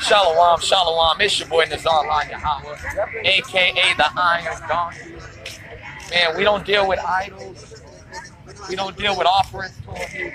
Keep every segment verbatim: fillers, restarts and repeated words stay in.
Shalom, shalom. It's your boy Nazar Yahweh, aka the Iron Donkey. Man, we don't deal with idols. We don't deal with offerings to them.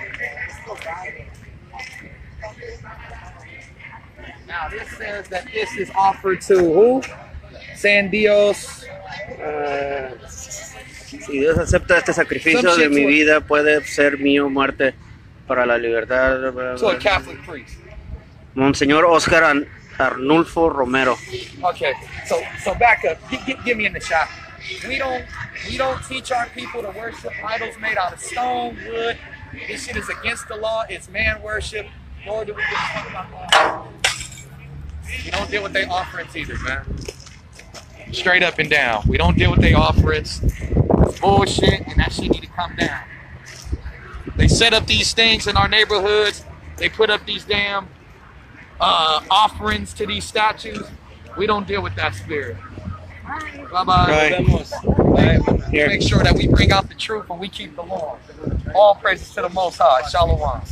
Now this says that this is offered to who? San Dios. Uh, si Dios acepta este sacrificio de mi vida, puede ser mío muerte para la libertad. To a Catholic priest. Monseñor Oscar An Arnulfo Romero. Okay, so so back up. Get, get, get me in the shot. We don't we don't teach our people to worship idols made out of stone, wood. This shit is against the law. It's man worship. Nor do we get talk about law. We don't deal with their offerings either, man. Straight up and down. We don't deal with their offerings. It's bullshit, and that shit need to come down. They set up these things in our neighborhoods. They put up these damn uh, offerings to these statues. We don't deal with that spirit. Bye bye. Bye. Here. Make sure that we bring out the truth and we keep the law. All praises to the Most High. Shalom.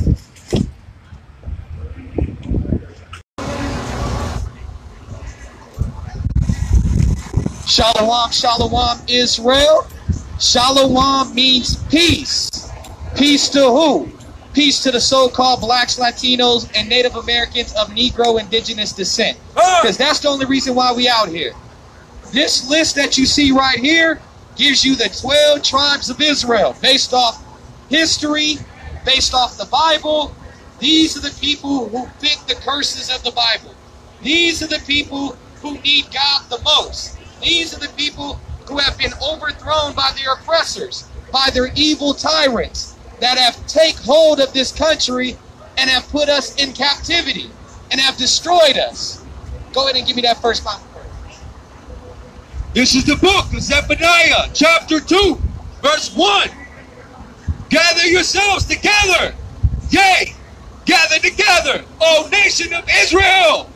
Shalom, shalom, Israel. Shalom means peace. Peace to who? Peace to the so-called blacks, Latinos, and Native Americans of Negro indigenous descent. Because that's the only reason why we out here. This list that you see right here gives you the twelve tribes of Israel based off history, based off the Bible. These are the people who fit the curses of the Bible. These are the people who need God the most. These are the people who have been overthrown by their oppressors, by their evil tyrants that have taken hold of this country and have put us in captivity and have destroyed us. Go ahead and give me that first Bible verse. This is the book of Zephaniah, chapter two, verse one. Gather yourselves together, yea, gather together, O nation of Israel.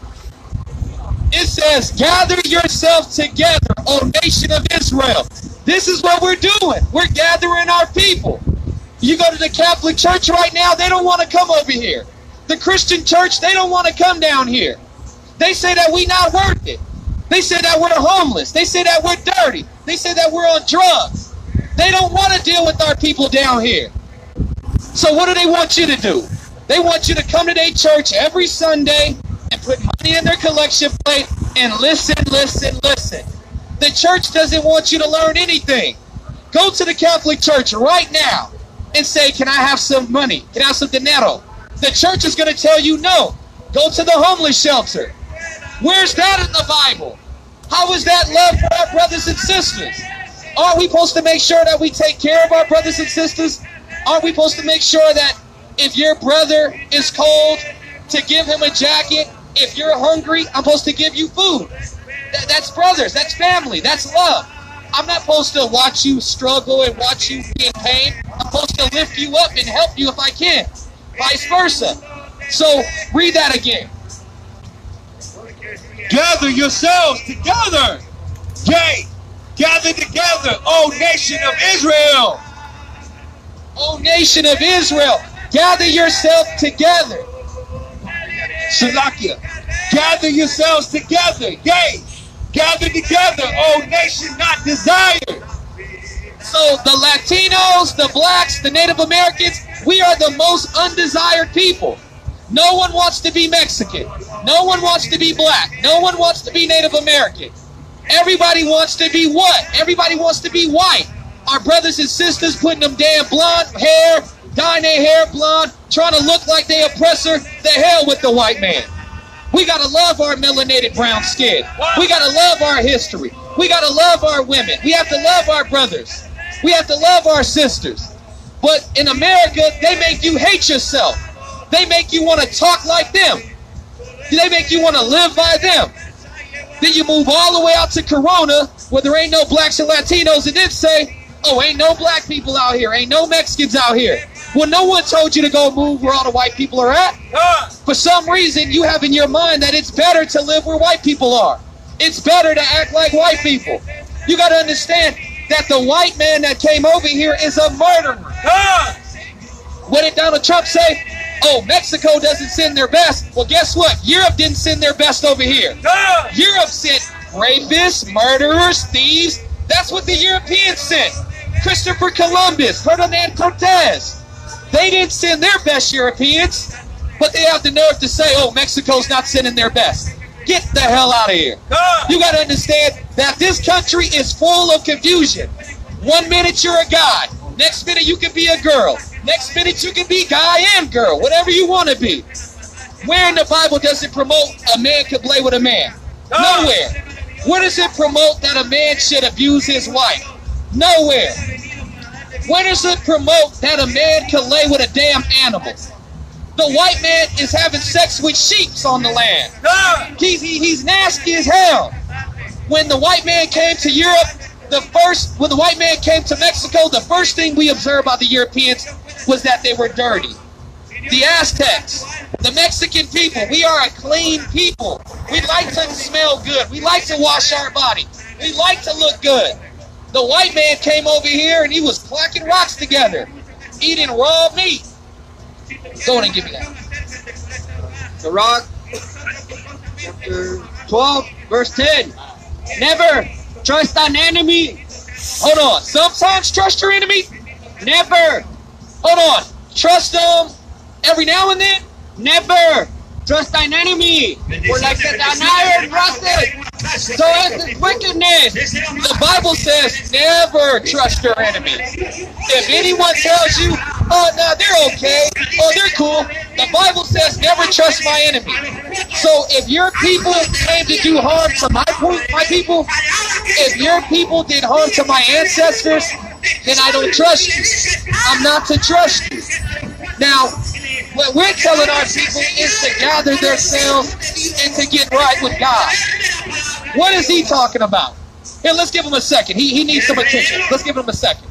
It says, gather yourself together, O nation of Israel. This is what we're doing. We're gathering our people. You go to the Catholic Church right now, they don't want to come over here. The Christian Church, they don't want to come down here. They say that we're not worth it. They say that we're homeless. They say that we're dirty. They say that we're on drugs. They don't want to deal with our people down here. So what do they want you to do? They want you to come to their church every Sunday and put money in their collection plate and listen, listen, listen. The church doesn't want you to learn anything. Go to the Catholic Church right now and say, can I have some money? Can I have some dinero? The church is going to tell you no. Go to the homeless shelter. Where's that in the Bible? How is that love for our brothers and sisters? Aren't we supposed to make sure that we take care of our brothers and sisters? Aren't we supposed to make sure that if your brother is cold, to give him a jacket? If you're hungry, I'm supposed to give you food. Th that's brothers. That's family. That's love. I'm not supposed to watch you struggle and watch you be in pain. I'm supposed to lift you up and help you if I can. Vice versa. So, read that again. Gather yourselves together. Yea, gather together, O nation of Israel. O nation of Israel, gather yourself together. Shalakia, gather yourselves together. Yea, gather together, O nation not desired. So the Latinos, the blacks, the Native Americans, we are the most undesired people. No one wants to be Mexican. No one wants to be black. No one wants to be Native American. Everybody wants to be what? Everybody wants to be white. Our brothers and sisters putting them damn blonde hair, dyeing their hair blonde, trying to look like they oppressor. The hell with the white man. We gotta love our melanated brown skin. We gotta love our history. We gotta love our women. We have to love our brothers. We have to love our sisters. But in America, they make you hate yourself. They make you want to talk like them. They make you want to live by them. Then you move all the way out to Corona, where there ain't no blacks and Latinos, and then say, oh, ain't no black people out here, ain't no Mexicans out here. Well, no one told you to go move where all the white people are at. For some reason, you have in your mind that it's better to live where white people are. It's better to act like white people. You got to understand that the white man that came over here is a murderer. What did Donald Trump say? oh, Mexico doesn't send their best. Well, guess what? Europe didn't send their best over here. Europe sent rapists, murderers, thieves. That's what the Europeans sent. Christopher Columbus, Ferdinand Cortez. They didn't send their best Europeans, but they have the nerve to say, oh, Mexico's not sending their best. Get the hell out of here. You got to understand that this country is full of confusion. One minute you're a guy. Next minute you can be a girl. Next minute you can be guy and girl. Whatever you want to be. Where in the Bible does it promote a man could play with a man? Nowhere. Where does it promote that a man should abuse his wife? Nowhere. Where does it promote that a man can lay with a damn animal? The white man is having sex with sheep on the land. He's, he, he's nasty as hell. When the white man came to Europe, the first, when the white man came to Mexico, the first thing we observed about the Europeans was that they were dirty. The Aztecs, the Mexican people, we are a clean people. We like to smell good. We like to wash our body. We like to look good. The white man came over here and he was clacking rocks together, eating raw meat. Go on and give me that. Sirach, chapter twelve, verse ten. Never trust an enemy. Hold on. Sometimes trust your enemy. Never. Hold on. Trust them every now and then. Never trust thine enemy. For like the iron rusted, so is his wickedness. The Bible says never trust your enemy. If anyone tells you, oh, no, they're okay, oh, they're cool, the Bible says never trust my enemy. So if your people came to do harm to my, my people, if your people did harm to my ancestors, then I don't trust you. I'm not to trust you. Now, what we're telling our people is to gather themselves and to get right with God. What is he talking about? Here, let's give him a second. He, he needs some attention. Let's give him a second.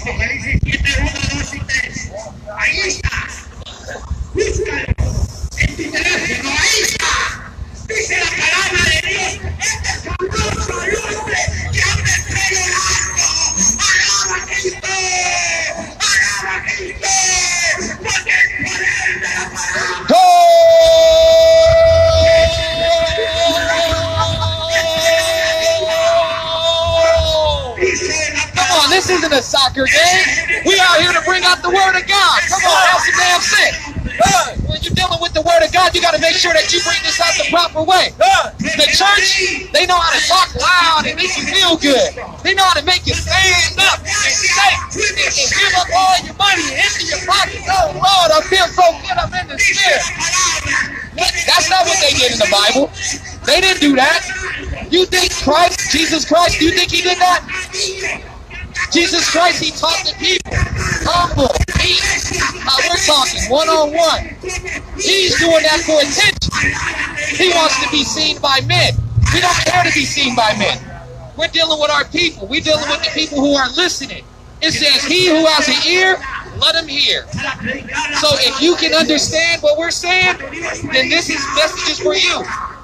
This isn't a soccer game. We out here to bring out the word of God. Come on, have some damn sense. When you're dealing with the word of God, you got to make sure that you bring this out the proper way. The church, they know how to talk loud and make you feel good. They know how to make you stand up and shake and give up all your money and empty your pockets. Oh, Lord, I feel so good. I'm in the spirit. That's not what they did in the Bible. They didn't do that. You think Christ, Jesus Christ, do you think he did that? Jesus Christ, he taught the people, humble, meek. Uh, we're talking one-on-one. He's doing that for attention. He wants to be seen by men. We don't care to be seen by men. We're dealing with our people. We're dealing with the people who are listening. It says, he who has an ear, let him hear. So if you can understand what we're saying, then this is messages for you.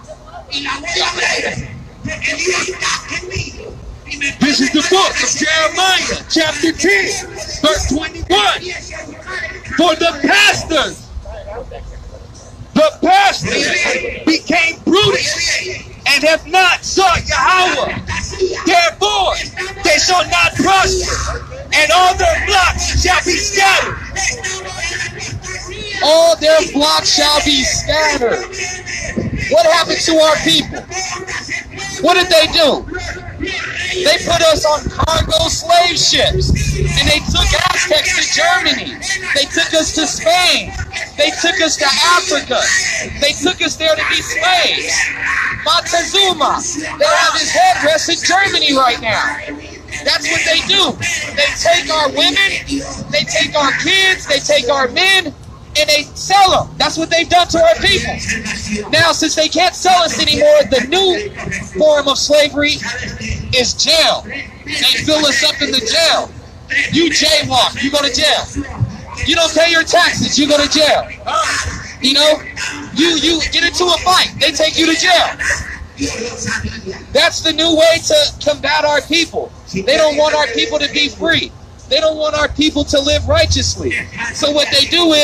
This is the book of Jeremiah, chapter ten, verse twenty-one. For the pastors, the pastors became brutish and have not sought Yahweh. Therefore, they shall not prosper, and all their flocks shall be scattered. All their flocks shall be scattered. What happened to our people? What did they do? They put us on cargo slave ships, and they took Aztecs to Germany. They took us to Spain. They took us to Africa. They took us there to be slaves. Montezuma, they have his headdress in Germany right now. That's what they do. They take our women, they take our kids, they take our men, and they sell them. That's what they've done to our people. Now, since they can't sell us anymore, the new form of slavery is jail. They fill us up in the jail. You jaywalk, you go to jail. You don't pay your taxes, you go to jail. You know, you, you get into a fight, they take you to jail. That's the new way to combat our people. They don't want our people to be free. They don't want our people to live righteously. So what they do is,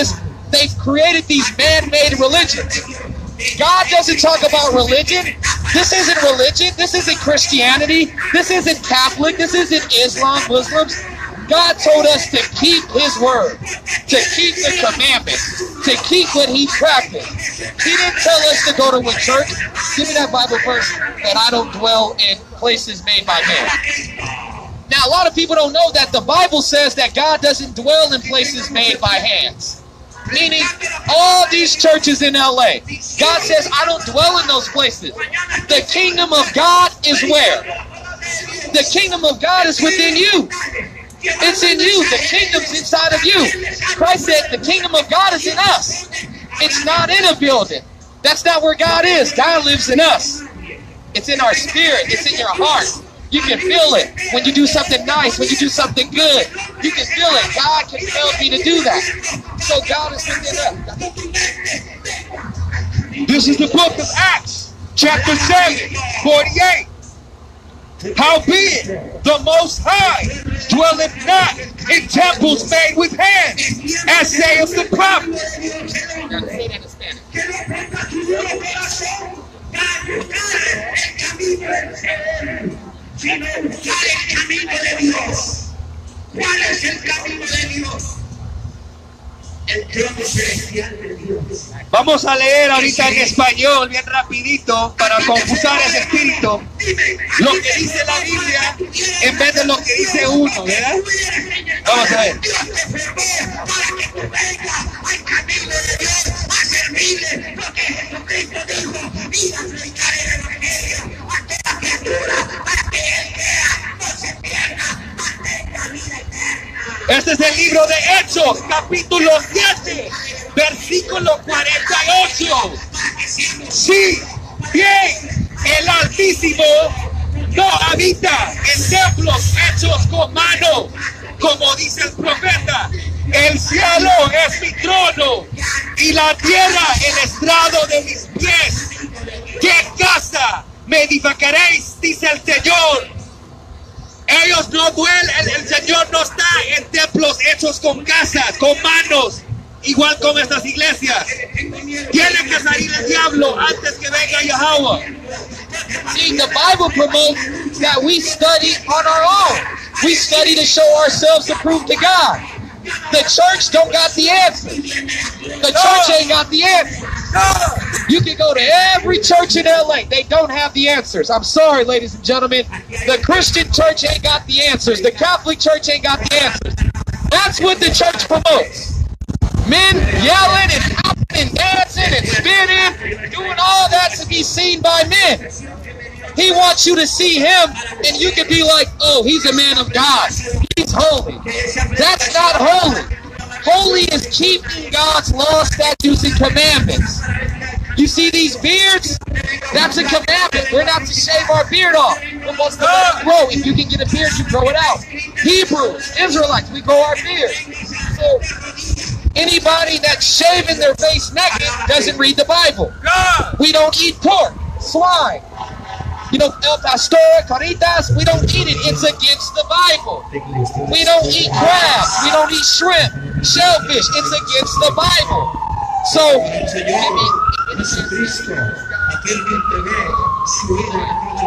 they've created these man-made religions. God doesn't talk about religion. This isn't religion. This isn't Christianity. This isn't Catholic. This isn't Islam, Muslims. God told us to keep his word, to keep the commandments, to keep what he practiced. He didn't tell us to go to a church. Give me that Bible verse that I don't dwell in places made by man. Now, a lot of people don't know that the Bible says that God doesn't dwell in places made by hands. Meaning, all these churches in L A, God says, I don't dwell in those places. The kingdom of God is where? The kingdom of God is within you. It's in you. The kingdom's inside of you. Christ said the kingdom of God is in us. It's not in a building. That's not where God is. God lives in us. It's in our spirit. It's in your heart. You can feel it when you do something nice, when you do something good. You can feel it. God can help me to do that. So God is within us. This is the book of Acts, chapter seven, forty-eight. Howbeit, the Most High dwelleth not in temples made with hands, as saith the prophet. ¿Cuál es el camino de Dios? El trono celestial de Dios. Vamos a leer ahorita en español, bien rapidito, para confusar ese espíritu, lo que dice la Biblia en vez de lo que dice uno, ¿verdad? Vamos a ver. Este es el libro de Hechos, capítulo siete, versículo cuarenta y ocho. Sí, bien, el Altísimo no habita en templos hechos con mano, como dice el profeta. El cielo es mi trono y la tierra el estrado de mis pies. ¿Qué casa me edificaréis? Dice el Señor. Ellos no duelen, el, el Señor no está en templos hechos con casas, con manos, igual como estas iglesias. Tiene que salir el diablo antes que venga Yahweh. See, the Bible promotes that we study on our own. We study to show ourselves approved to God. The church don't got the answer. The church ain't got the answer. You can go to every church in L A. They don't have the answers. I'm sorry, ladies and gentlemen. The Christian church ain't got the answers. The Catholic church ain't got the answers. That's what the church promotes. Men yelling and hopping and dancing and spinning, doing all that to be seen by men. He wants you to see him, and you can be like, oh, he's a man of God. He's holy. That's not holy. Holy is keeping God's law, statutes, and commandments. You see these beards? That's a commandment. We're not to shave our beard off. We're supposed to let it grow. If you can get a beard, you grow it out. Hebrews, Israelites, we grow our beard. So anybody that's shaving their face naked doesn't read the Bible. We don't eat pork, swine. You know, El Pastor, Caritas, we don't eat it. It's against the Bible. We don't eat crabs. We don't eat shrimp, shellfish. It's against the Bible. So, I mean, Jesucristo, aquel que entregué su vida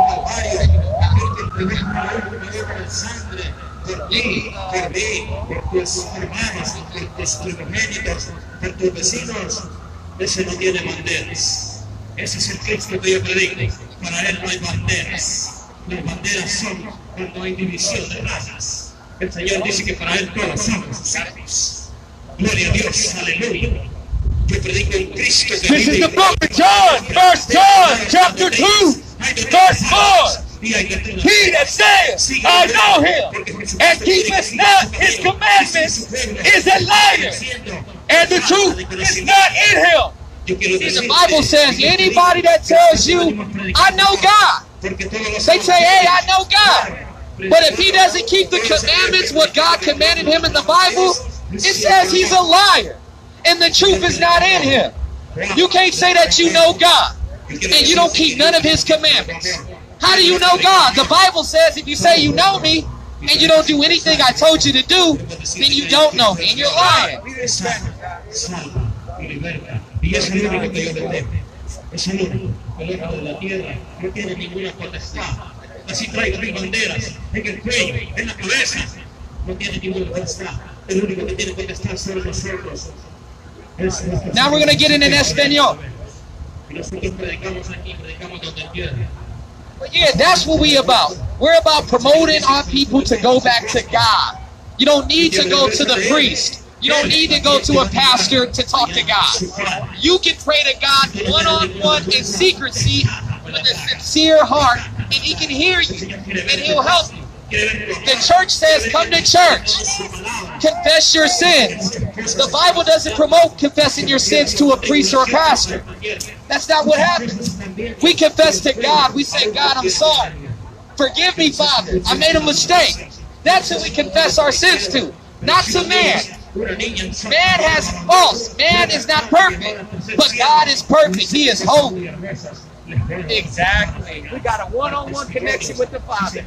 en el Calvario, aquel que entregó la sangre por ti, por mí, por tus hermanos, por tus primogénitos, por tus vecinos, ese no tiene banderas. Ese es el Cristo que yo predico. Para él no hay banderas. Las banderas son cuando hay división de razas. El Señor dice que para él todos somos sus hijos. Gloria a Dios, aleluya. Yo predico en Cristo que This is the book of John, First John, chapter two, verse four. He that says, I know him, and keepeth not his commandments, is a liar, and the truth is not in him. See, the Bible says anybody that tells you, I know God, they say, hey, I know God. But if he doesn't keep the commandments, what God commanded him in the Bible, it says he's a liar. And the truth is not in him. You can't say that you know God and you don't keep none of his commandments. How do you know God? The Bible says if you say you know me and you don't do anything I told you to do, then you don't know me and you're lying. y liberta. Y es el único que yo le temo. Es el único. El otro de la tierra no tiene ninguna potestad. Así traiga mil banderas en el cuello, en la cabeza. No tiene ninguna potestad. El único que tiene potestad son nosotros. Now we're going to get in an Espanol. Y nosotros predicamos aquí, predicamos donde quiera. But yeah, that's what we about. We're about promoting our people to go back to God. You don't need to go to the priest. You don't need to go to a pastor to talk to God. You can pray to God one-on-one in secrecy with a sincere heart, and He can hear you, and He'll help you. The church says, come to church. Confess your sins. The Bible doesn't promote confessing your sins to a priest or a pastor. That's not what happens. We confess to God. We say, God, I'm sorry. Forgive me, Father. I made a mistake. That's who we confess our sins to, not to man. Man has faults. Man is not perfect, but God is perfect. He is holy. Exactly. We got a one-on-one connection with the Father.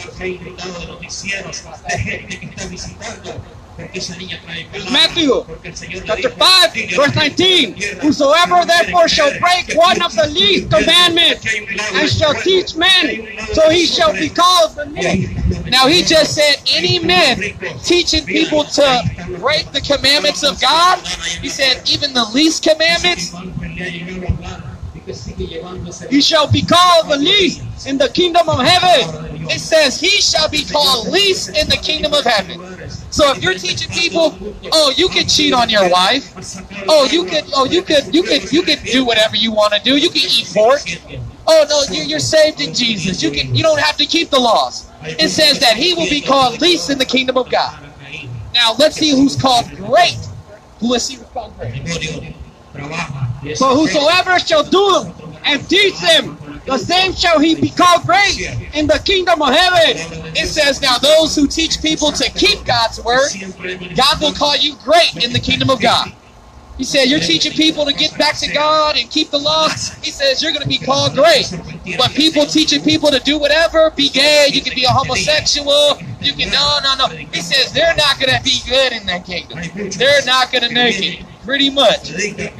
Matthew chapter five, verse nineteen. Whosoever therefore shall break one of the least commandments and shall teach men, so he shall be called the least. Now he just said any men teaching people to break the commandments of God. He said even the least commandments. He shall be called the least in the kingdom of heaven. It says he shall be called least in the kingdom of heaven. So if you're teaching people, oh, you can cheat on your wife. Oh, you could, oh, you could, you could, you could do whatever you want to do. You can eat pork. Oh no, you're, you're saved in Jesus. You can, you don't have to keep the laws. It says that he will be called least in the kingdom of God. Now let's see who's called great. Let's see who's called great. For whosoever shall do them and teach them, the same shall he be called great in the kingdom of heaven. It says, now those who teach people to keep God's word, God will call you great in the kingdom of God. He said, you're teaching people to get back to God and keep the laws. He says, you're going to be called great. But people teaching people to do whatever, be gay, you can be a homosexual, you can, no, no, no. He says, they're not going to be good in that kingdom. They're not going to make it. Pretty much.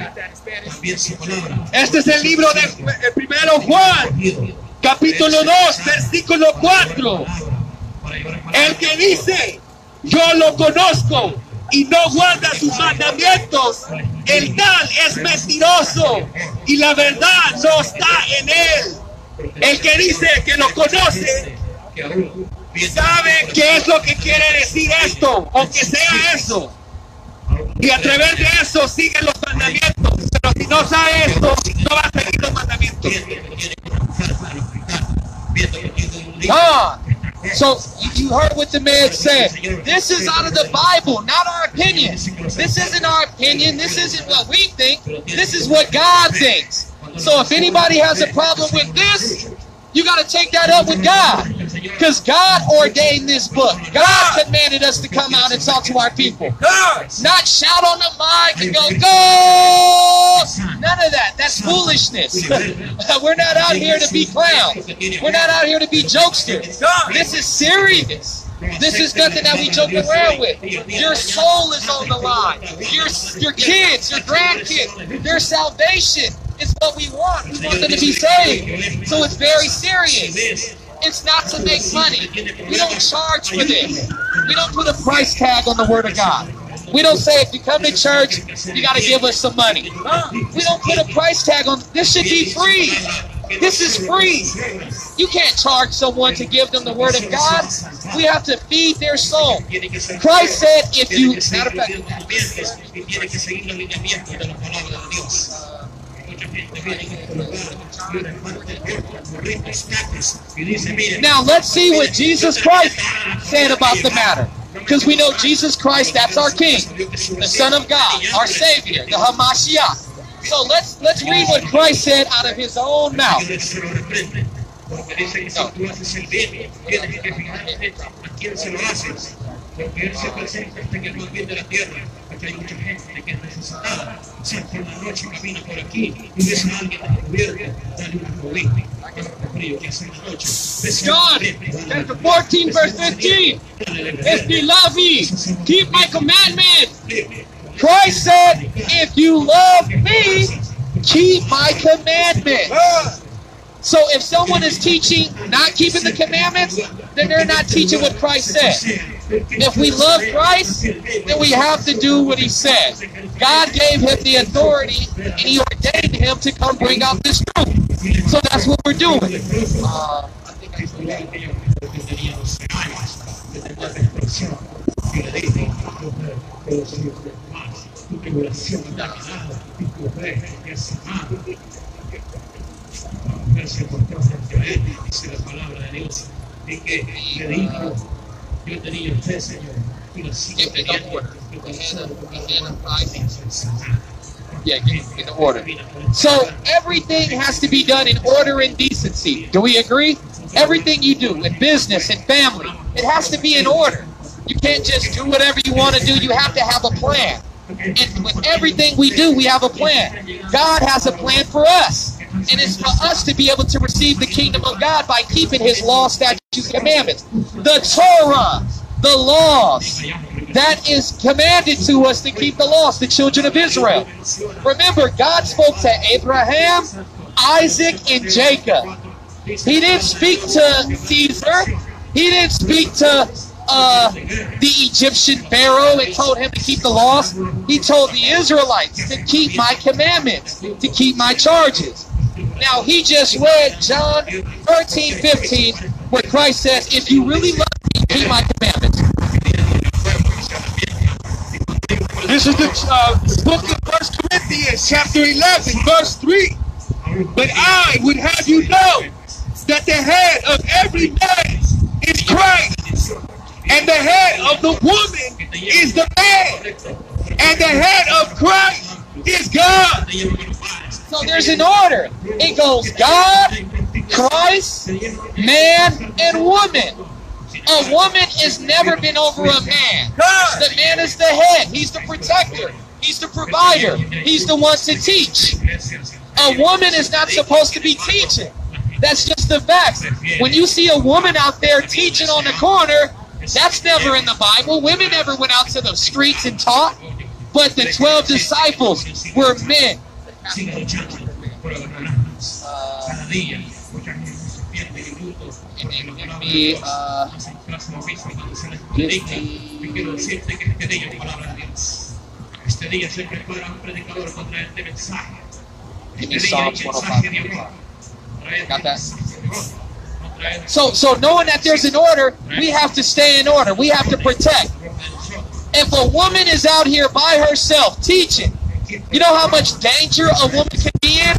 Este es el libro de el primero Juan, capítulo dos, versículo cuatro. El que dice, yo lo conozco y no guarda sus mandamientos, el tal es mentiroso y la verdad no está en él. El que dice que lo conoce, sabe qué es lo que quiere decir esto, o que sea eso. Y a través de eso siguen los mandamientos. Pero si no sabe esto, no va a seguir los mandamientos. Ah, so you heard what the man said. This is out of the Bible, not our opinion. This isn't our opinion. This isn't what we think. This is what God thinks. So if anybody has a problem with this, you got to take that up with God. Because God ordained this book. God commanded us to come out and talk to our people. Not shout on the mic and go, go! None of that. That's foolishness. We're not out here to be clowns. We're not out here to be jokesters. This is serious. This is nothing that we joke around with. Your soul is on the line. Your, your kids, your grandkids, their salvation is what we want. We want them to be saved. So it's very serious. It's not to make money. We don't charge for this. We don't put a price tag on the Word of God. We don't say if you come to church, you got to give us some money. We don't put a price tag on. This should be free. This is free. You can't charge someone to give them the Word of God. We have to feed their soul. Christ said, if you... Matter of fact, now let's see what Jesus Christ said about the matter. Because we know Jesus Christ, that's our King, the Son of God, our Savior, the Hamashiach. So let's let's read what Christ said out of his own mouth. Porque Él se presenta hasta en el más bien de la tierra, porque hay mucha gente que es necesitada. Si por la noche camina por aquí y ves a alguien descubierto, dale una cobija. Frío que hace la noche. John chapter fourteen, verse fifteen. If you love me, keep my commandments. Christ said, if you love me, keep my commandments. So if someone is teaching not keeping the commandments, then they're not teaching what Christ said. If we love Christ, then we have to do what he said. God gave him the authority, and he ordained him to come bring out this truth. So that's what we're doing. Uh, Gracias por frente a él, dice la palabra de Dios, de que le dijo, yo tenía fe, Señor, y los hijos de Yeah, in order. So everything has to be done in order and decency. Do we agree? Everything you do in business and family, it has to be in order. You can't just do whatever you want to do. You have to have a plan. And with everything we do, we have a plan. God has a plan for us. And it's for us to be able to receive the kingdom of God by keeping his law, statutes, commandments. The Torah, the laws, that is commanded to us to keep the laws, the children of Israel. Remember, God spoke to Abraham, Isaac, and Jacob. He didn't speak to Caesar. He didn't speak to uh, the Egyptian Pharaoh and told him to keep the laws. He told the Israelites to keep my commandments, to keep my charges. Now, he just read John thirteen, fifteen, where Christ says, if you really love me, keep my commandments. This is the uh, book of First Corinthians, chapter eleven, verse three. But I would have you know that the head of every man is Christ, and the head of the woman is the man, and the head of Christ is God. So there's an order. It goes God, Christ, man, and woman. A woman has never been over a man. The man is the head. He's the protector. He's the provider. He's the one to teach. A woman is not supposed to be teaching. That's just the facts. When you see a woman out there teaching on the corner, that's never in the Bible. Women never went out to the streets and taught. But the twelve disciples were men. Uh, be, uh, give me Psalms one oh five. Got that? So, so knowing that there's an order, we have to stay in order. We have to protect. If a woman is out here by herself teaching, you know how much danger a woman can be in?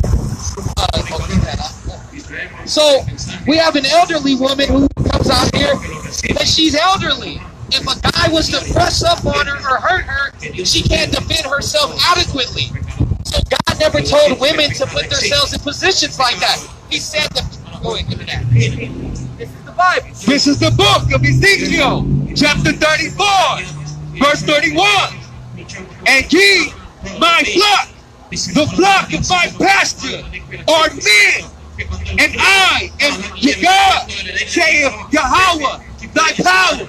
Uh, so we have an elderly woman who comes out here, but she's elderly. If a guy was to press up on her or hurt her, she can't defend herself adequately. So God never told women to put themselves in positions like that. He said that. Go ahead, give me that. This is the Bible. This is the book of Ezekiel, chapter thirty-four, verse thirty-one. And ye, my flock, the flock of my pasture, are men, and I am God, saith Yahweh, thy power.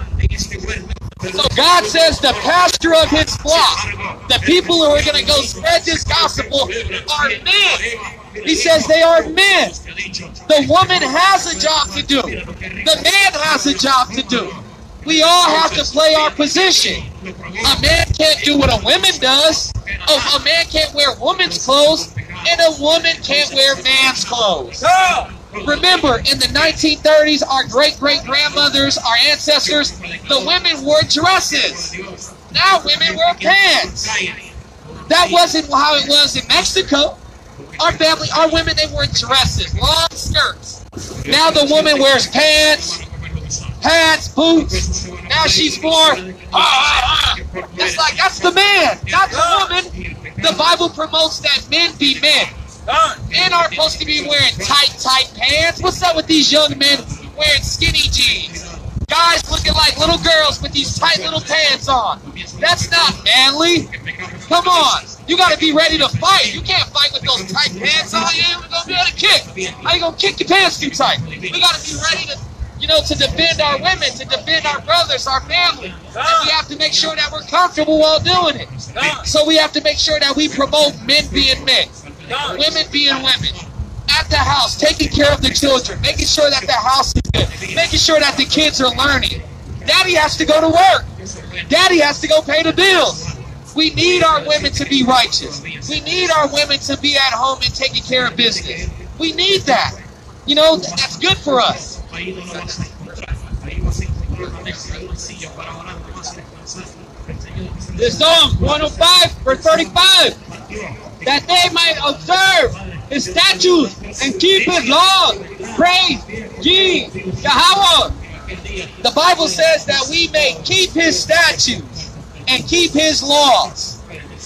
So God says the pasture of his flock, the people who are going to go spread this gospel, are men. He says they are men. The woman has a job to do. The man has a job to do. We all have to play our position. A man can't do what a woman does. A, a man can't wear woman's clothes, and a woman can't wear man's clothes. Remember, in the nineteen thirties, our great-great-grandmothers, our ancestors, the women wore dresses. Now women wear pants. That wasn't how it was in Mexico. Our family, our women, they wore dresses, long skirts. Now the woman wears pants, pants, boots. Now she's more, ah, ah, ah. That's like, that's the man, not the woman. The Bible promotes that men be men. Men aren't supposed to be wearing tight, tight pants. What's up with these young men wearing skinny jeans? Guys looking like little girls with these tight little pants on. That's not manly. Come on. You got to be ready to fight. You can't fight with those tight pants on. You ain't going to be able to kick. How you going to kick your pants too tight? We got to be ready to, you know, to defend our women, to defend our brothers, our family. And we have to make sure that we're comfortable while doing it. So we have to make sure that we promote men being men, women being women. At the house, taking care of the children, making sure that the house is good, making sure that the kids are learning. Daddy has to go to work. Daddy has to go pay the bills. We need our women to be righteous. We need our women to be at home and taking care of business. We need that. You know, that's good for us. The Psalm one oh five, verse thirty-five, that they might observe His statutes and keep His laws. Praise ye Yahweh. The Bible says that we may keep His statutes and keep His laws.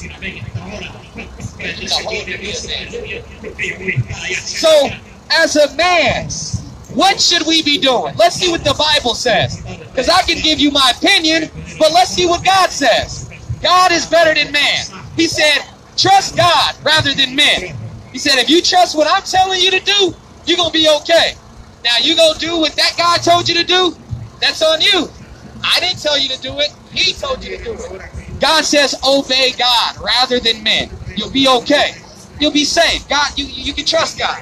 So, as a man, what should we be doing? Let's see what the Bible says. Because I can give you my opinion, but let's see what God says. God is better than man. He said, trust God rather than men. He said, if you trust what I'm telling you to do, you're going to be okay. Now, you go do what that guy told you to do, that's on you. I didn't tell you to do it. He told you to do it. God says, obey God rather than men. You'll be okay. You'll be safe. God, you, you can trust God.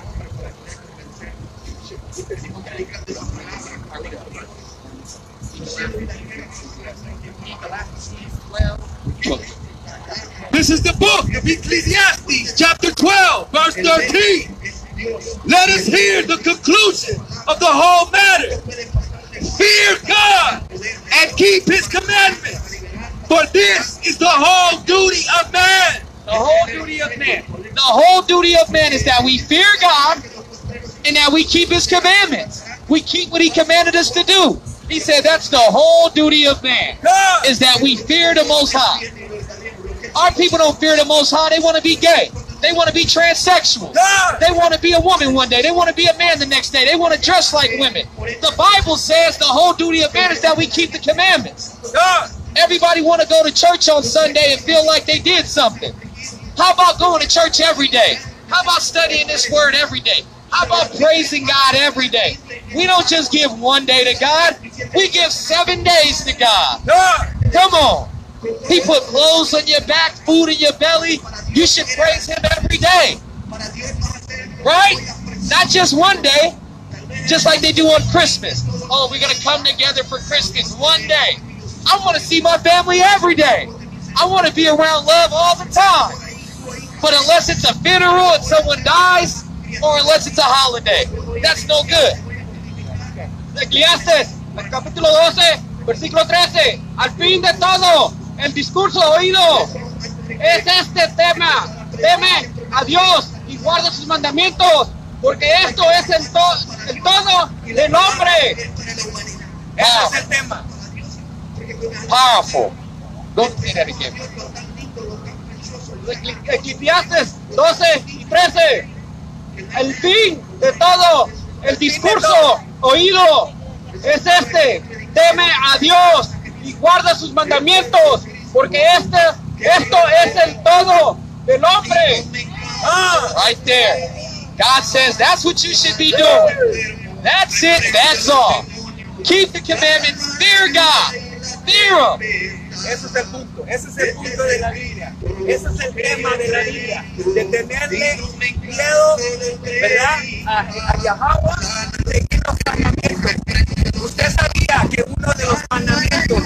This is the book of Ecclesiastes, chapter twelve, verse thirteen. Let us hear the conclusion of the whole matter. Fear God and keep His commandments, for this is the whole duty of man. The whole duty of man. The whole duty of man is that we fear God and that we keep His commandments. We keep what He commanded us to do. He said that's the whole duty of man, is that we fear the Most High. Our people don't fear the Most High. They want to be gay. They want to be transsexual. They want to be a woman one day. They want to be a man the next day. They want to dress like women. The Bible says the whole duty of man is that we keep the commandments. Everybody want to go to church on Sunday and feel like they did something. How about going to church every day? How about studying this word every day? How about praising God every day? We don't just give one day to God. We give seven days to God. Come on. He put clothes on your back, food in your belly. You should praise Him every day. Right? Not just one day. Just like they do on Christmas. Oh, we're going to come together for Christmas one day. I want to see my family every day. I want to be around love all the time. But unless it's a funeral and someone dies, or unless it's a holiday, that's no good. Eclesiastes, capítulo doce, versículo trece. Al fin de todo, el discurso oído es este tema: teme a Dios y guarda sus mandamientos, porque esto es el, to el todo del hombre. Ese es el tema. Powerful. Don't say that again. Eclesiastes doce y trece. El fin de todo el discurso oído es este: teme a Dios y guarda sus mandamientos, porque este, esto es el todo del hombre. Ah, right there. God says that's what you should be doing. That's it. That's all. Keep the commandments. Fear God. Fear Him. Ese es el punto, ese es el punto de la Biblia, ese es el tema de la Biblia, de tenerle miedo, ¿verdad?, a, a Yahweh, seguir los mandamientos. Usted sabía que uno de los mandamientos,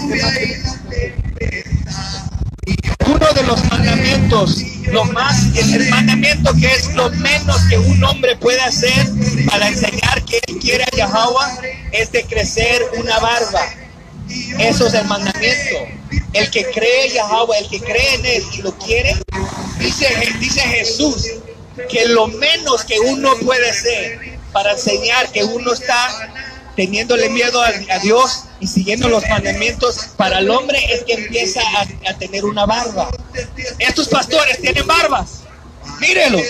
uno de los mandamientos, lo más, el mandamiento que es lo menos que un hombre puede hacer para enseñar que él quiere a Yahweh, es de crecer una barba. Eso es el mandamiento. El que cree en Yahweh, el que cree en Él y lo quiere, dice, dice Jesús que lo menos que uno puede hacer para enseñar que uno está teniéndole miedo a, a Dios y siguiendo los mandamientos para el hombre es que empieza a, a tener una barba. Estos pastores tienen barbas. Mírenlos.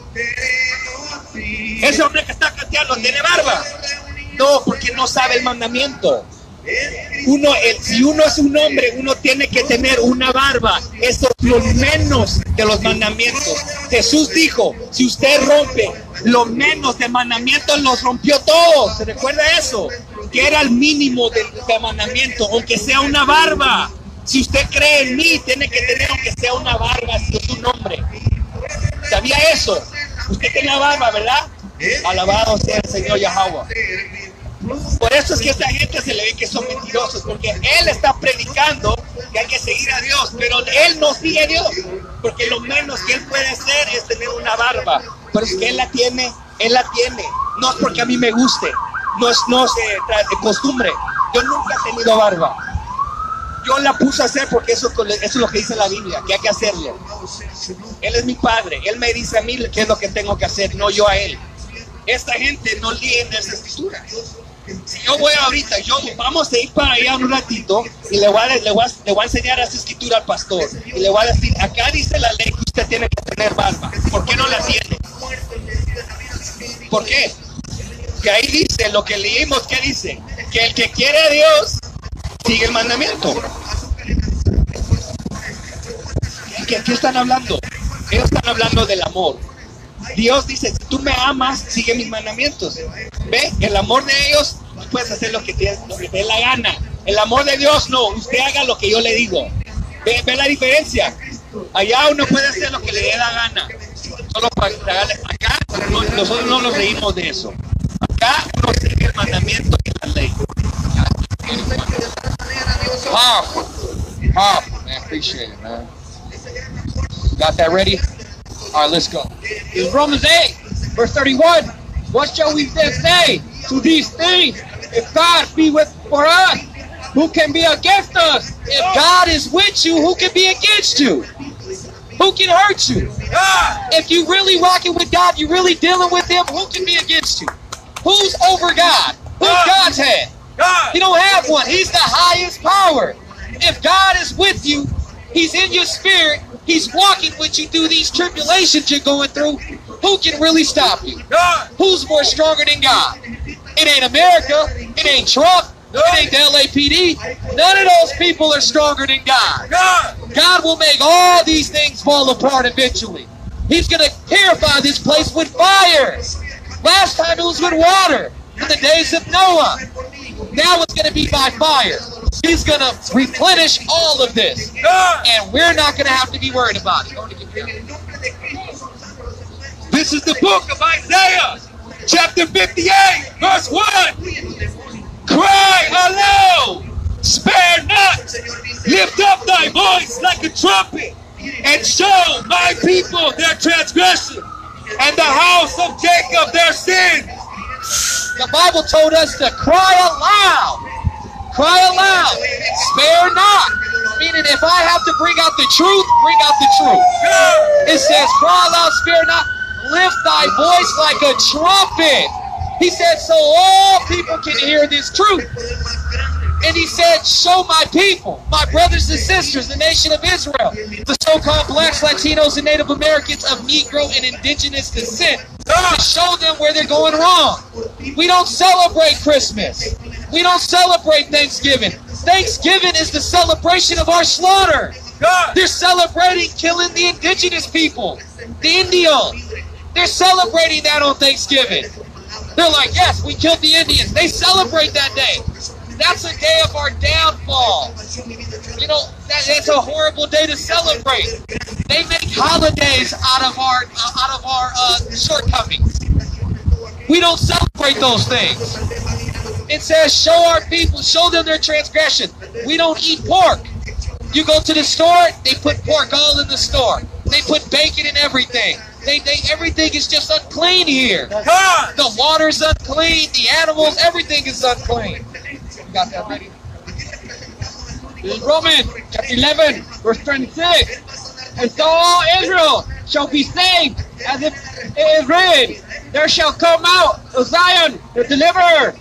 Ese hombre que está canteando tiene barba. No, porque no sabe el mandamiento. Uno, el, si uno es un hombre, uno tiene que tener una barba. Eso es lo menos de los mandamientos. Jesús dijo: si usted rompe lo menos de mandamientos los rompió todos. ¿Se recuerda eso? Que era el mínimo de, de mandamiento, aunque sea una barba. Si usted cree en mí, tiene que tener aunque sea una barba, si es un hombre. ¿Sabía eso? Usted tiene barba, ¿verdad? Alabado sea el Señor Yahweh. Por eso es que a esta gente se le ve que son mentirosos, porque él está predicando que hay que seguir a Dios, pero él no sigue a Dios, porque lo menos que él puede hacer es tener una barba. Pero es que él la tiene, él la tiene. No es porque a mí me guste, no es, no es eh, de costumbre. Yo nunca he tenido barba. Yo la puse a hacer porque eso, eso es lo que dice la Biblia, que hay que hacerlo. Él es mi padre, él me dice a mí qué es lo que tengo que hacer, no yo a él. Esta gente no lee en esa escritura. Si yo voy ahorita, yo vamos a ir para allá un ratito y le voy, a, le, voy a, le voy a enseñar esa escritura al pastor y le voy a decir, acá dice la ley que usted tiene que tener barba. ¿Por qué no la tiene? ¿Por qué? Que ahí dice lo que leímos, ¿qué dice? Que el que quiere a Dios sigue el mandamiento. ¿Qué, qué están hablando? Ellos están hablando del amor. Dios dice, si tú me amas, sigue mis mandamientos. ¿Ve? El amor de ellos, tú puedes hacer lo que te, lo que te dé la gana. El amor de Dios, no. Usted haga lo que yo le digo. ¿Ve, ve la diferencia? Allá uno puede hacer lo que le dé la gana. Solo para darle. Acá no, nosotros no nos reímos de eso. Acá uno sigue el mandamiento y la ley. Powerful. Powerful, man. Appreciate it, man. Got that ready? All right, let's go. In Romans eight, verse thirty-one, what shall we then say to these things? If God be with for us, who can be against us? If God is with you, who can be against you? Who can hurt you? If you really rocking with God, you really dealing with him, who can be against you? Who's over God? Who's God's head? He don't have one. He's the highest power. If God is with you, he's in your spirit, he's walking with you through these tribulations you're going through, who can really stop you? Who's more stronger than God? It ain't America. It ain't Trump. It ain't the L A P D. None of those people are stronger than God. God will make all these things fall apart eventually. He's going to purify this place with fire. Last time it was with water in the days of Noah. Now it's going to be by fire. He's going to replenish all of this. And we're not going to have to be worried about it. This is the book of Isaiah, chapter fifty-eight, verse one. Cry aloud, spare not, lift up thy voice like a trumpet, and show my people their transgression, and the house of Jacob their sin. The Bible told us to cry aloud. Cry aloud. Spare not. Meaning if I have to bring out the truth, bring out the truth. It says, cry aloud, spare not. Lift thy voice like a trumpet. He said, so all people can hear this truth. And he said, show my people, my brothers and sisters, the nation of Israel, the so-called blacks, Latinos, and Native Americans of Negro and indigenous descent, to show them where they're going wrong. We don't celebrate Christmas. We don't celebrate Thanksgiving. Thanksgiving is the celebration of our slaughter. They're celebrating killing the indigenous people, the Indio. They're celebrating that on Thanksgiving. They're like, yes, we killed the Indians. They celebrate that day. That's a day of our downfall. You know, that, that's a horrible day to celebrate. They make holidays out of our uh, out of our uh, shortcomings. We don't celebrate those things. It says, show our people, show them their transgression. We don't eat pork. You go to the store, they put pork all in the store. They put bacon in everything. They, they, everything is just unclean here. The water's unclean, the animals, everything is unclean. You got that ready? In Romans chapter eleven, verse twenty-six, and so all Israel shall be saved, as if it is written, there shall come out of Zion the deliverer.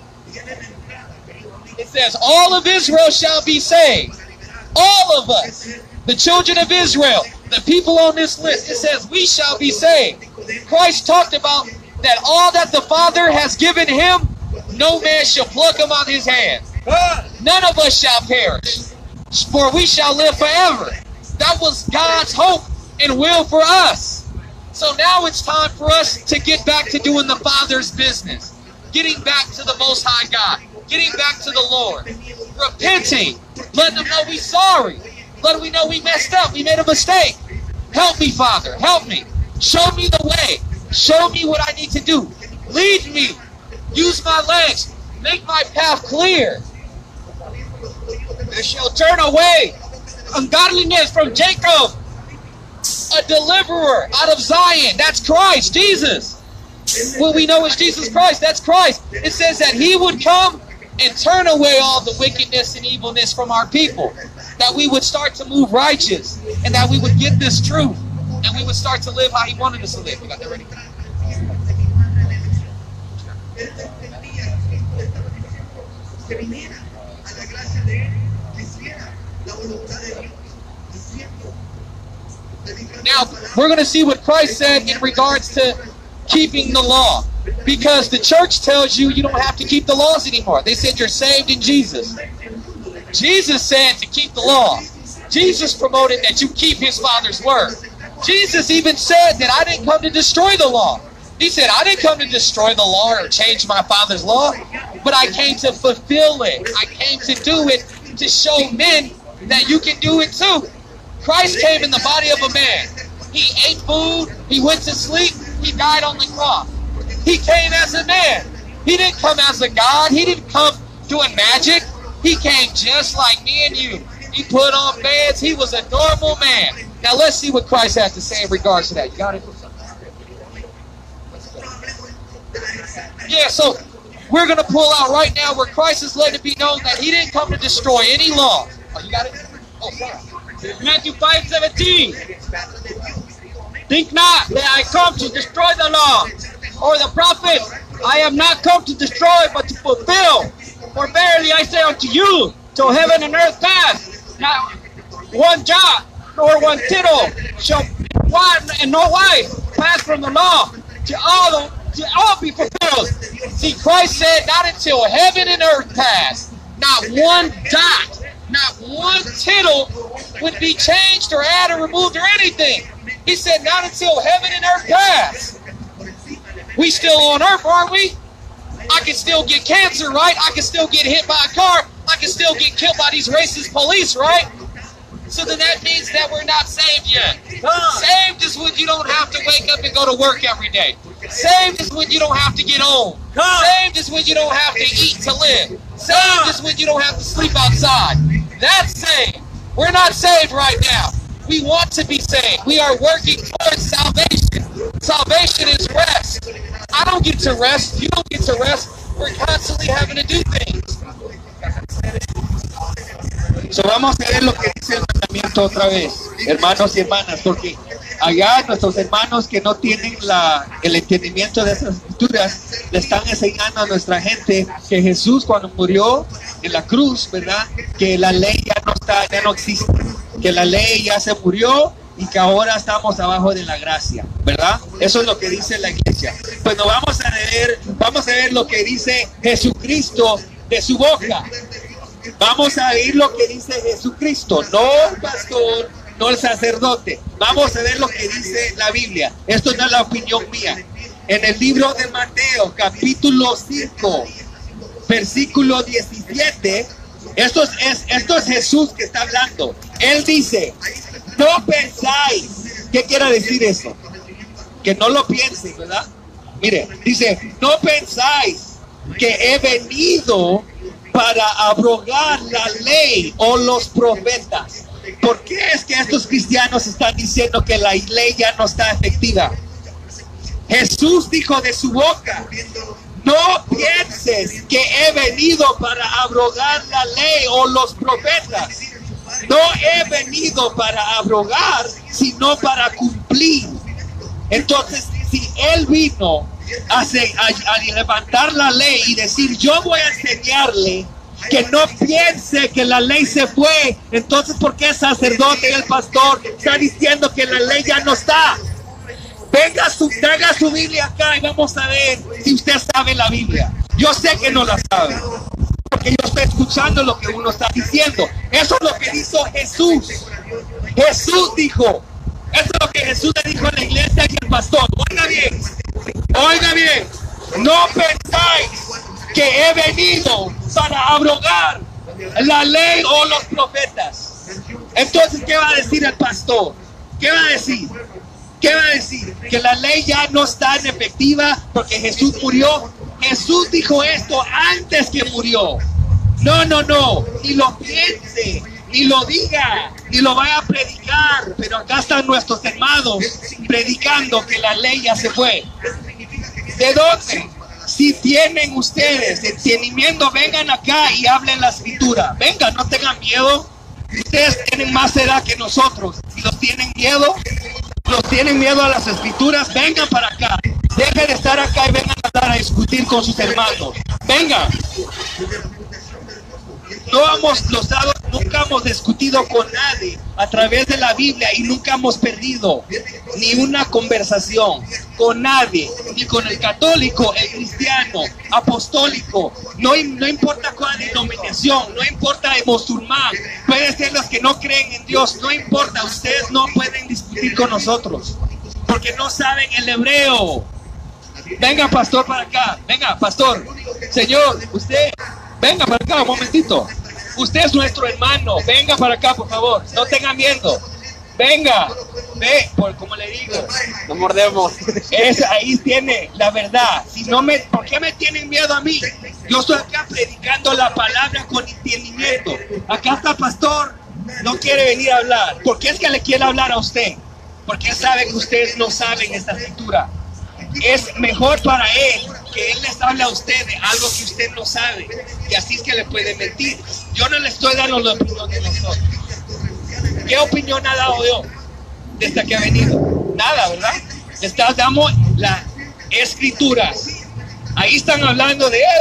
It says, all of Israel shall be saved. All of us, the children of Israel, the people on this list, it says, we shall be saved. Christ talked about that all that the Father has given him, no man shall pluck them out of his hand. None of us shall perish, for we shall live forever. That was God's hope and will for us. So now it's time for us to get back to doing the Father's business. Getting back to the Most High God. Getting back to the Lord. Repenting. Letting them know we're sorry. Letting them know we messed up. We made a mistake. Help me, Father. Help me. Show me the way. Show me what I need to do. Lead me. Use my legs. Make my path clear. They shall turn away ungodliness from Jacob. A deliverer out of Zion. That's Christ, Jesus. What we know is Jesus Christ. That's Christ. It says that he would come and turn away all the wickedness and evilness from our people. That we would start to move righteous. And that we would get this truth. And we would start to live how he wanted us to live. We got that ready? Now, we're going to see what Christ said in regards to keeping the law. Because the church tells you you don't have to keep the laws anymore. They said you're saved in Jesus. Jesus said to keep the law. Jesus promoted that you keep his Father's word. Jesus even said that I didn't come to destroy the law. He said, I didn't come to destroy the law or change my Father's law, but I came to fulfill it. I came to do it to show men that you can do it too. Christ came in the body of a man. He ate food. He went to sleep. He died on the cross. He came as a man. He didn't come as a God. He didn't come doing magic. He came just like me and you. He put on bands. He was a normal man. Now let's see what Christ has to say in regards to that. You got it? Yeah, so we're going to pull out right now where Christ is letting it be known that he didn't come to destroy any law. Oh, you got it? Oh, sorry. Matthew five seventeen. Think not that I come to destroy the law or the prophets. I am not come to destroy, but to fulfill. For verily I say unto you, till heaven and earth pass, not one jot nor one tittle shall one and no white pass from the law to all the, to all be fulfilled. See, Christ said not until heaven and earth pass, not one dot, not one tittle would be changed or added or removed or anything. He said not until heaven and earth pass. We still on earth, aren't we? I can still get cancer, right? I can still get hit by a car. I can still get killed by these racist police, right? So then that means that we're not saved yet. Saved is when you don't have to wake up and go to work every day. Saved is when you don't have to get home. Saved is when you don't have to eat to live. Saved is when you don't have to sleep outside. That's saved. We're not saved right now. We want to be saved. We are working towards salvation. Salvation is rest. I don't get to rest. You don't get to rest. We're constantly having to do things. So vamos a ver lo que dice el mandamiento otra vez, hermanos y hermanas, porque allá nuestros hermanos que no tienen la, el entendimiento de esas escrituras le están enseñando a nuestra gente que Jesús cuando murió en la cruz, ¿verdad? Que la ley ya no está, ya no existe, que la ley ya se murió y que ahora estamos abajo de la gracia, ¿verdad? Eso es lo que dice la iglesia. Pues nos vamos a leer, vamos a ver lo que dice Jesucristo de su boca. Vamos a oír lo que dice Jesucristo, no el pastor, no el sacerdote. Vamos a ver lo que dice la Biblia. Esto no es la opinión mía. En el libro de Mateo, capítulo cinco, versículo diecisiete, esto es, esto es Jesús que está hablando. Él dice, no pensáis. ¿Qué quiere decir eso? Que no lo piensen, ¿verdad? Mire, dice, no pensáis que he venido para abrogar la ley o los profetas. ¿Por qué es que estos cristianos están diciendo que la ley ya no está efectiva? Jesús dijo de su boca, no pienses que he venido para abrogar la ley o los profetas. No he venido para abrogar, sino para cumplir. Entonces, si Él vino A, a, a levantar la ley y decir, yo voy a enseñarle que no piense que la ley se fue, entonces ¿por qué el sacerdote y el pastor está diciendo que la ley ya no está? Venga, su, traiga su Biblia acá y vamos a ver si usted sabe la Biblia. Yo sé que no la sabe, porque yo estoy escuchando lo que uno está diciendo. Eso es lo que hizo Jesús. Jesús dijo, Eso es lo que Jesús le dijo a la iglesia y al pastor. Oiga bien, oiga bien, no pensáis que he venido para abrogar la ley o los profetas. Entonces, ¿qué va a decir el pastor? ¿Qué va a decir? ¿Qué va a decir? Que la ley ya no está en efectiva porque Jesús murió. Jesús dijo esto antes que murió. No, no, no, ni lo piense, ni lo diga, ni lo vaya a predicar. Pero acá están nuestros hermanos predicando que la ley ya se fue. ¿De dónde? Si tienen ustedes entendimiento, vengan acá y hablen la escritura. Vengan, no tengan miedo. Ustedes tienen más edad que nosotros. Si los tienen miedo, los tienen miedo a las escrituras, vengan para acá. Dejen de estar acá y vengan a estar a discutir con sus hermanos. Vengan. No hemos, los dados, nunca hemos discutido con nadie a través de la Biblia y nunca hemos perdido ni una conversación con nadie, ni con el católico, el cristiano, apostólico, no, no importa cuál denominación, no importa el musulmán, puede ser los que no creen en Dios, no importa, ustedes no pueden discutir con nosotros porque no saben el hebreo. Venga, pastor, para acá, venga, pastor, señor, usted, venga para acá un momentito. Usted es nuestro hermano. Venga para acá, por favor. No tenga miedo. Venga. Ve, por como le digo. No mordemos. Es, ahí tiene la verdad. Si no me, ¿por qué me tienen miedo a mí? Yo estoy acá predicando la palabra con entendimiento. Acá está el pastor. No quiere venir a hablar. ¿Por qué es que le quiere hablar a usted? Porque sabe que ustedes no saben esta escritura. Es mejor para él que él les hable a usted de algo que usted no sabe, y así es que le puede mentir. Yo no le estoy dando la opinión de nosotros. ¿Qué opinión ha dado yo desde que ha venido? Nada, ¿verdad? Le estás dando la escritura. Ahí están hablando de...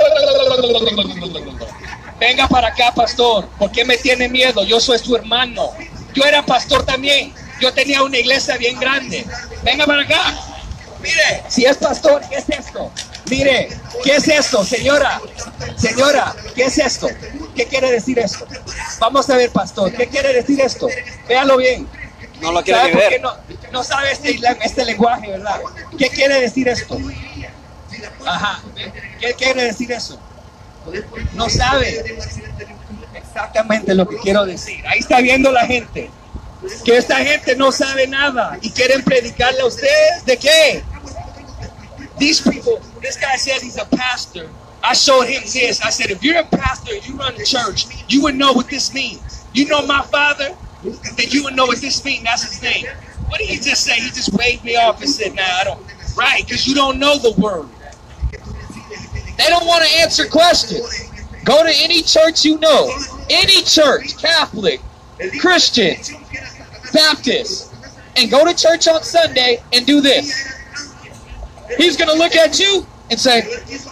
Venga para acá, pastor. ¿Por qué me tiene miedo? Yo soy su hermano. Yo era pastor también. Yo tenía una iglesia bien grande. Venga para acá. Mire, si es pastor, ¿qué es esto? Mire, ¿qué es esto, señora? Señora, ¿qué es esto? ¿Qué quiere decir esto? Vamos a ver, pastor, ¿qué quiere decir esto? Véalo bien. No lo quiere ¿Sabe ni por ver. qué no, no sabe este, este lenguaje, verdad? ¿Qué quiere decir esto? Ajá, ¿qué quiere decir eso? No sabe exactamente lo que quiero decir. Ahí está viendo la gente. Que esta gente no sabe nada y quieren predicarle a ustedes de qué. These people, this guy said he's a pastor. I showed him this. I said, if you're a pastor, you run a church, you would know what this means. You know my father, then you would know what this means. That's his name. What did he just say? He just waved me off and said, nah, I don't. Right, because you don't know the word. They don't want to answer questions. Go to any church you know. Any church, Catholic, Christian, Baptist, and go to church on Sunday and do this. He's going to look at you and say,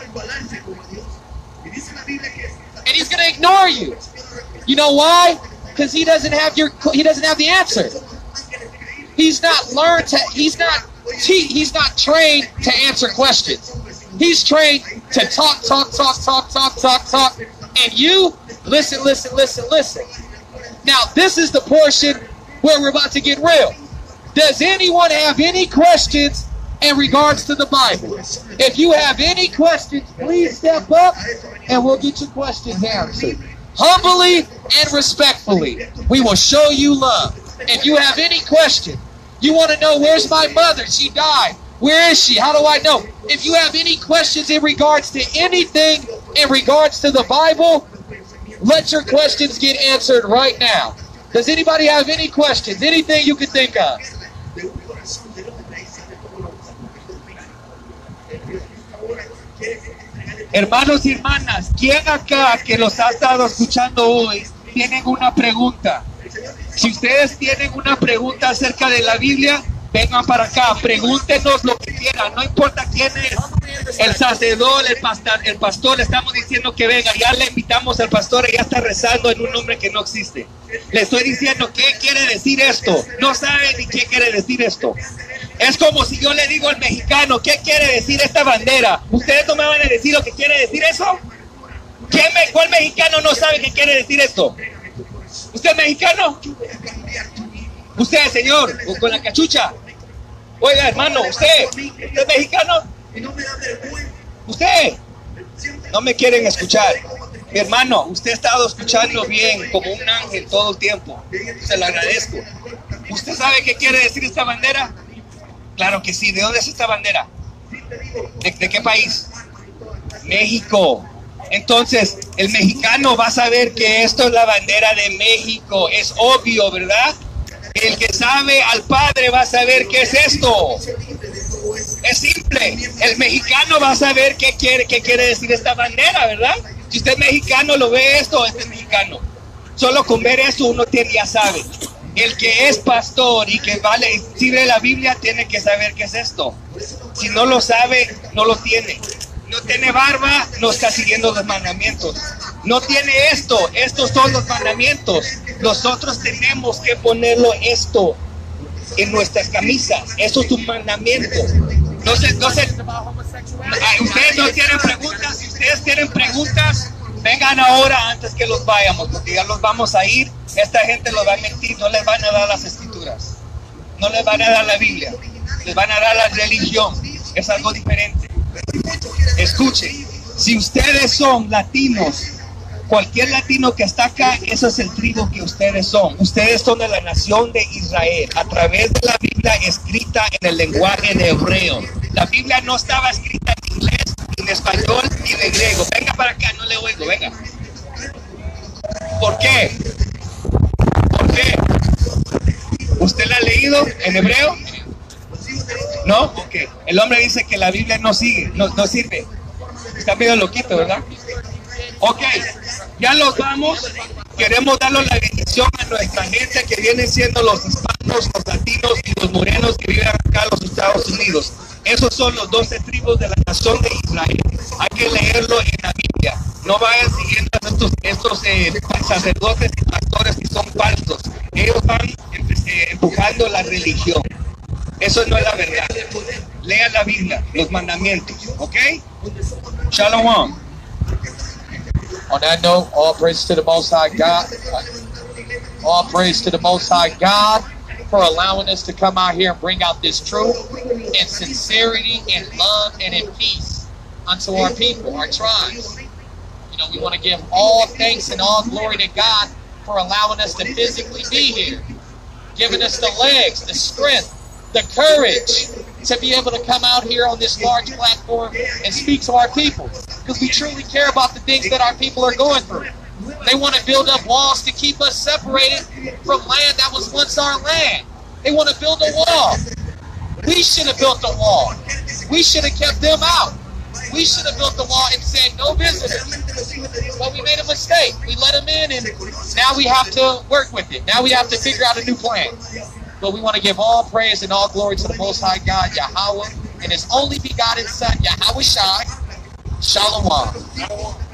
and he's going to ignore you. You know why? Because he doesn't have your, he doesn't have the answer. He's not learned to, he's not, he's not trained to answer questions. He's trained to talk, talk, talk, talk, talk, talk, talk, and you listen, listen, listen, listen. Now, this is the portion where we're about to get real. Does anyone have any questions in regards to the Bible? If you have any questions, please step up and we'll get your questions answered. Humbly and respectfully, we will show you love. If you have any questions, you want to know, where's my mother? She died. Where is she? How do I know? If you have any questions in regards to anything in regards to the Bible, let your questions get answered right now. Does anybody have any questions? Anything you can think of? Hermanos y hermanas, ¿quién acá que los ha estado escuchando hoy tienen una pregunta? Si ustedes tienen una pregunta acerca de la Biblia, vengan para acá, pregúntenos lo que quieran, no importa quién es, el sacerdote, el pastor, el pastor, le estamos diciendo que venga, ya le invitamos al pastor y ya está rezando en un nombre que no existe. Le estoy diciendo, ¿qué quiere decir esto? No sabe ni qué quiere decir esto. Es como si yo le digo al mexicano, ¿qué quiere decir esta bandera? ¿Ustedes no me van a decir lo que quiere decir eso? ¿Quién me, ¿Cuál mexicano no sabe qué quiere decir esto? ¿Usted es mexicano? Usted, señor, con la cachucha. Oiga, hermano, usted, ¿usted es mexicano? Usted, no me quieren escuchar. Mi hermano, usted ha estado escuchando bien como un ángel todo el tiempo. Se lo agradezco. ¿Usted sabe qué quiere decir esta bandera? Claro que sí. ¿De dónde es esta bandera? ¿De, de qué país? México. Entonces, el mexicano va a saber que esto es la bandera de México. Es obvio, ¿verdad? El que sabe al Padre va a saber qué es esto. Es simple. El mexicano va a saber qué quiere, qué quiere decir esta bandera, ¿verdad? Si usted es mexicano, lo ve esto, este es mexicano. Solo con ver eso uno tiene, ya sabe. El que es pastor y que vale, sirve la Biblia, tiene que saber qué es esto. Si no lo sabe, no lo tiene. No tiene barba, no está siguiendo los mandamientos. No tiene esto, estos son los mandamientos. Nosotros tenemos que ponerlo esto en nuestras camisas. Eso es un mandamiento. No sé, no sé. Ustedes no tienen preguntas. Si ustedes tienen preguntas, vengan ahora antes que los vayamos, porque ya los vamos a ir. Esta gente los va a mentir, no les van a dar las escrituras. No les van a dar la Biblia. Les van a dar la religión. Es algo diferente. Escuchen, si ustedes son latinos, cualquier latino que está acá, ese es el tribu que ustedes son. Ustedes son de la nación de Israel, a través de la Biblia escrita en el lenguaje de hebreo. La Biblia no estaba escrita en inglés, ni en español, ni en griego. Venga para acá, no le oigo, venga. ¿Por qué? ¿Por qué? ¿Usted la ha leído en hebreo? ¿No? Ok. El hombre dice que la Biblia no sigue, no, no sirve. Está medio loquito, ¿verdad? Ok. Ya los vamos. Queremos darle la bendición a nuestra gente que vienen siendo los hispanos, los latinos y los morenos que viven acá en los Estados Unidos. Esos son los doce tribus de la nación de Israel. Hay que leerlo en la Biblia. No vayan siguiendo a estos, estos eh, sacerdotes y pastores que son falsos. Ellos van eh, empujando la religión. Eso no es la verdad. Lean la Biblia, los mandamientos. ¿Ok? Shalom. On that note, all praise to the Most High God. All praise to the Most High God for allowing us to come out here and bring out this truth in sincerity, in love, and in peace unto our people, our tribes. You know, we want to give all thanks and all glory to God for allowing us to physically be here, giving us the legs, the strength, the courage to be able to come out here on this large platform and speak to our people, because we truly care about the things that our people are going through. They want to build up walls to keep us separated from land that was once our land. They want to build a wall. We should have built a wall. We should have kept them out. We should have built the wall and said no visitors. But we made a mistake. We let them in, and now we have to work with it. Now we have to figure out a new plan. But we want to give all praise and all glory to the Most High God, Yahweh, and His only begotten Son, Yahweh Shai. Shalom.